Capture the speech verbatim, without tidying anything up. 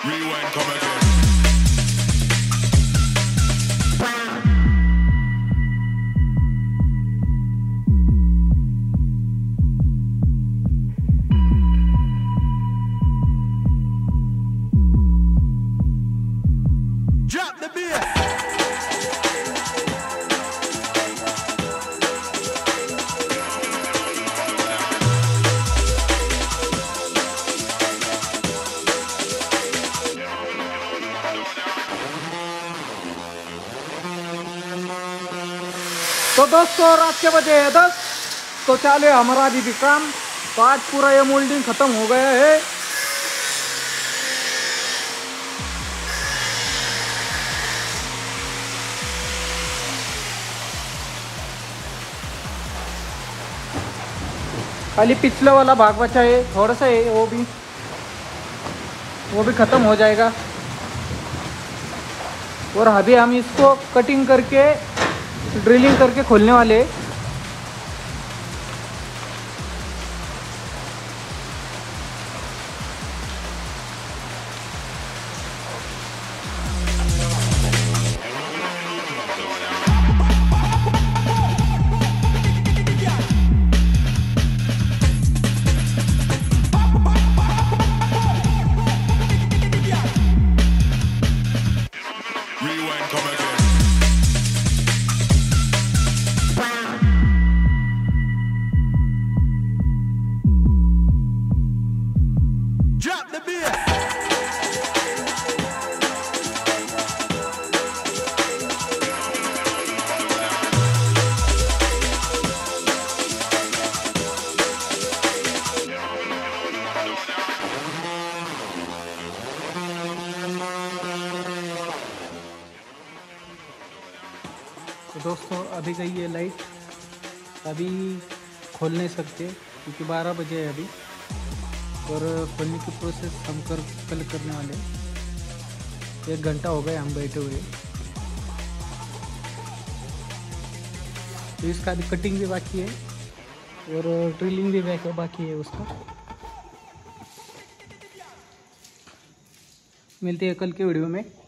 Rewind, come again. Drop the beat. तो दोस्तों रात के बजे है दस, तो चालू है हमारा अभी भी काम। तो आज पूरा ये मोल्डिंग खत्म हो गया है। खाली पिछले वाला भाग बचा है, थोड़ा सा है, वो भी वो भी खत्म हो जाएगा। और अभी हम इसको कटिंग करके ड्रिलिंग करके खोलने वाले। Rewind, come again. Drop the beat. तो दोस्तों अभी गई है लाइट, अभी खोल नहीं सकते क्योंकि बारह बजे है अभी। और खोलने की प्रोसेस हम कर कल करने वाले हैं। एक घंटा हो गया हम बैठे हुए। तो इसका अभी कटिंग भी बाकी है और ड्रिलिंग भी बाकी है उसका। मिलते हैं कल के वीडियो में।